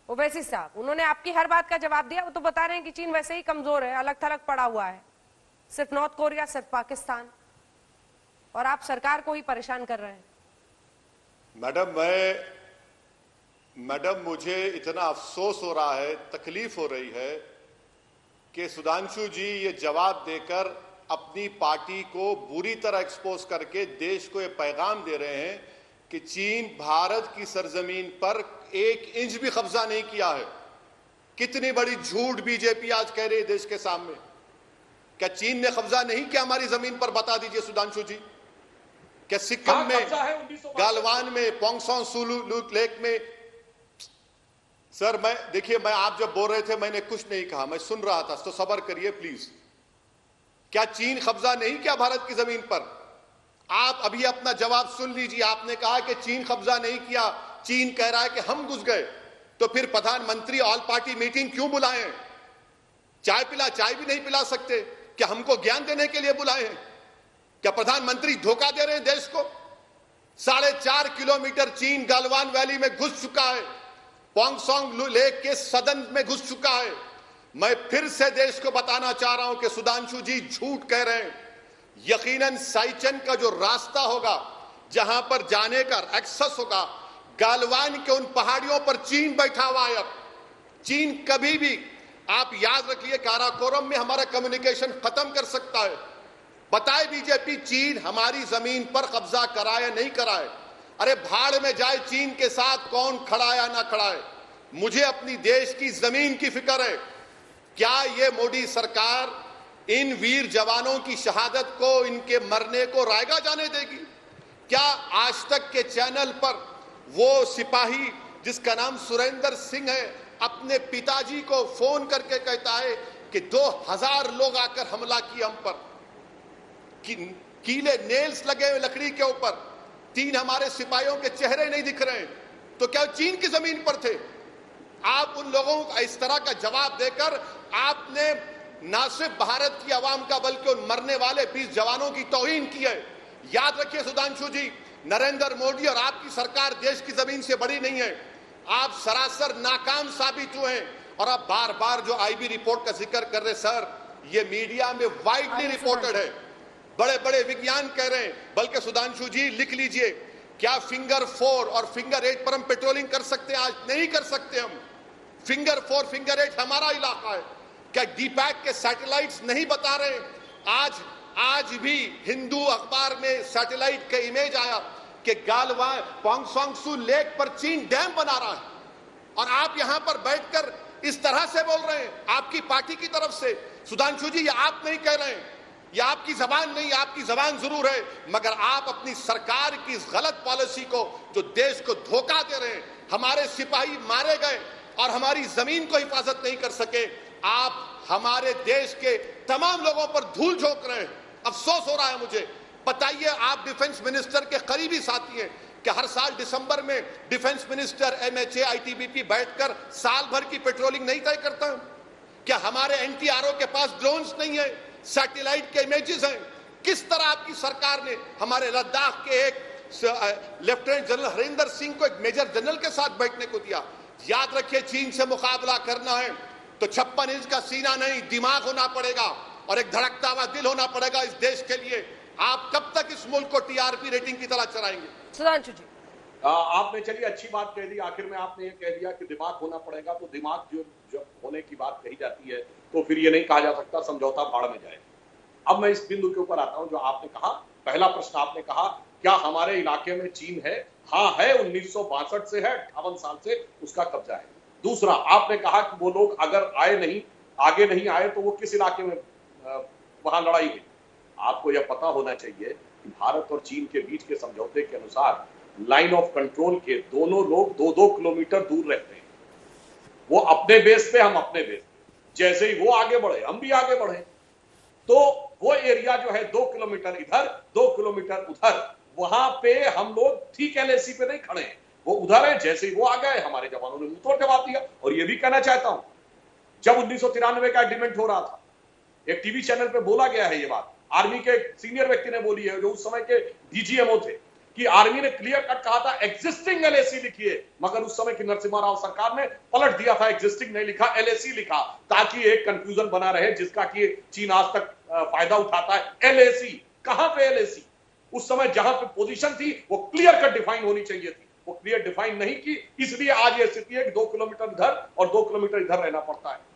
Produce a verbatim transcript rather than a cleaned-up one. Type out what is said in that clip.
ओवैसी साहब, उन्होंने आपकी हर बात का जवाब दिया। वो तो बता रहे हैं कि चीन वैसे ही कमजोर है, अलग थलग पड़ा हुआ है, सिर्फ नॉर्थ कोरिया, सिर्फ पाकिस्तान, और आप सरकार को ही परेशान कर रहे हैं। मैडम मैं मैडम मुझे इतना अफसोस हो रहा है, तकलीफ हो रही है कि सुधांशु जी ये जवाब देकर अपनी पार्टी को बुरी तरह एक्सपोज करके देश को ये पैगाम दे रहे हैं कि चीन भारत की सरजमीन पर एक इंच भी कब्जा नहीं किया है। कितनी बड़ी झूठ बीजेपी आज कह रही है देश के सामने। क्या चीन ने कब्जा नहीं किया हमारी जमीन पर? बता दीजिए सुधांशु जी। क्या सिक्किम में, गालवान में, पोंगसोंग सुलू लेक में? सर मैं देखिए, मैं आप जब बोल रहे थे मैंने कुछ नहीं कहा, मैं सुन रहा था, तो सब्र करिए प्लीज। क्या चीन कब्जा नहीं किया भारत की जमीन पर? आप अभी अपना जवाब सुन लीजिए। आपने कहा कि चीन कब्जा नहीं किया, चीन कह रहा है कि हम घुस गए। तो फिर प्रधानमंत्री ऑल पार्टी मीटिंग क्यों बुलाए? चाय पिला चाय भी नहीं पिला सकते? क्या हमको ज्ञान देने के लिए बुलाए हैं? क्या प्रधानमंत्री धोखा दे रहे हैं देश को? साढ़े चार किलोमीटर चीन गलवान वैली में घुस चुका है, पोंगसोंग लेक के सदन में घुस चुका है। मैं फिर से देश को बताना चाह रहा हूं कि सुधांशु जी झूठ कह रहे हैं। यकीनन साइचन का जो रास्ता होगा, जहां पर जाने का एक्सेस होगा, गालवान के उन पहाड़ियों पर चीन बैठा हुआ है। अब चीन कभी भी, आप याद रखिए, काराकोरम में हमारा कम्युनिकेशन खत्म कर सकता है। बताए बीजेपी चीन हमारी जमीन पर कब्जा कराए नहीं कराए? अरे भाड़ में जाए चीन के साथ कौन खड़ा या ना खड़ा है। मुझे अपनी देश की जमीन की फिक्र है। क्या ये मोदी सरकार इन वीर जवानों की शहादत को, इनके मरने को रायगा जाने देगी? क्या आज तक के चैनल पर वो सिपाही जिसका नाम सुरेंद्र सिंह है, अपने पिताजी को फोन करके कहता है कि दो हजार लोग आकर हमला किए हम पर, कि कीले नेल्स लगे हुए लकड़ी के ऊपर, तीन हमारे सिपाहियों के चेहरे नहीं दिख रहे हैं, तो क्या चीन की जमीन पर थे? आप उन लोगों को इस तरह का जवाब देकर आपने ना सिर्फ भारत की आवाम का बल्कि उन मरने वाले बीस जवानों की तौहीन की है। याद रखिए सुधांशु जी, नरेंद्र मोदी और आपकी सरकार देश की जमीन से बड़ी नहीं है। आप सरासर नाकाम साबित हुए हैं। और आप बार बार जो आईबी रिपोर्ट का जिक्र कर रहे सर, ये मीडिया में वाइडली रिपोर्टेड है, बड़े बड़े विज्ञान कह रहे हैं। बल्कि सुधांशु जी लिख लीजिए, क्या फिंगर फोर और फिंगर एट पर हम पेट्रोलिंग कर सकते हैं? आज नहीं कर सकते हम। फिंगर फोर फिंगर एट हमारा इलाका है। क्या डीपैक के सैटेलाइट्स नहीं बता रहे? आज आज भी हिंदू अखबार में सैटेलाइट का इमेज आया कि गालवान पोंगसोंग सू लेक पर चीन डैम बना रहा है, और आप यहां पर बैठकर इस तरह से बोल रहे हैं आपकी पार्टी की तरफ से। सुधांशु जी, ये आप नहीं कह रहे हैं, ये आपकी जबान नहीं, आपकी जबान जरूर है, मगर आप अपनी सरकार की इस गलत पॉलिसी को, जो देश को धोखा दे रहे हैं, हमारे सिपाही मारे गए और हमारी जमीन को हिफाजत नहीं कर सके, आप हमारे देश के तमाम लोगों पर धूल झोंक रहे हैं। अफसोस हो रहा है मुझे। बताइए, आप डिफेंस मिनिस्टर के करीबी साथी हैं कि हर साल दिसंबर में डिफेंस मिनिस्टर, एमएचए, आईटीबीपी बैठकर साल भर की पेट्रोलिंग नहीं तय करता? क्या हमारे एनटीआरओ के पास ड्रोन्स नहीं है, सैटेलाइट के इमेजेस हैं? किस तरह आपकी सरकार ने हमारे लद्दाख के एक लेफ्टिनेंट जनरल हरिंदर सिंह को एक मेजर जनरल के साथ बैठने को दिया? याद रखिए, चीन से मुकाबला करना है तो छप्पन इंच का सीना नहीं, दिमाग होना पड़ेगा और एक धड़कता हुआ दिल होना पड़ेगा इस देश के लिए। आप कब तक इस मुल्क को टीआरपी रेटिंग की तरह चलाएंगे? सुधांशु जी, आ, आपने चलिए अच्छी बात कह दी। आखिर में आपने ये कह दिया कि दिमाग होना पड़ेगा, तो दिमाग जो जब होने की बात कही जाती है तो फिर ये नहीं कहा जा सकता समझौता भाड़ में जाए। अब मैं इस बिंदु के ऊपर आता हूं जो आपने कहा। पहला प्रश्न आपने कहा क्या हमारे इलाके में चीन है? हाँ है, उन्नीस सौ बासठ से है, अट्ठावन साल से उसका कब्जा है। दूसरा, आपने कहा कि वो लोग अगर आए नहीं, आगे नहीं आए तो वो किस इलाके में वहां लड़ाई हुई। आपको यह पता होना चाहिए कि भारत और चीन के बीच के समझौते के अनुसार लाइन ऑफ कंट्रोल के दोनों लोग दो दो किलोमीटर दूर रहते हैं। वो अपने बेस पे, हम अपने बेस पे। जैसे ही वो आगे बढ़े हम भी आगे बढ़े, तो वो एरिया जो है दो किलोमीटर इधर दो किलोमीटर उधर, वहां पे हम लोग ठीक एलएसी पे नहीं खड़े हैं, वो उधर है। जैसे ही वो आ गए हमारे जवानों ने मुंहतोड़ जवाब दिया। और ये भी कहना चाहता हूं, जब उन्नीस सौ तिरानवे का एग्रीमेंट हो रहा था, एक टीवी चैनल पे बोला गया है ये बात, आर्मी के सीनियर व्यक्ति ने बोली है जो उस समय के डीजीएमओ थे, कि आर्मी ने क्लियर कट कहा था एग्जिस्टिंग एलएसी लिखिए, मगर उस समय की नरसिम्हा राव सरकार ने पलट दिया था, एग्जिस्टिंग नहीं लिखा, एलएसी लिखा, ताकि एक कंफ्यूजन बना रहे जिसका कि चीन आज तक फायदा उठाता है। एलएसी कहां पे एलएसी? उस समय जहां पे पोजीशन थी वो क्लियर कट डिफाइन होनी चाहिए थी, वो क्लियर डिफाइन नहीं की, इसलिए आज ये स्थिति है कि दो किलोमीटर इधर और दो किलोमीटर इधर रहना पड़ता है।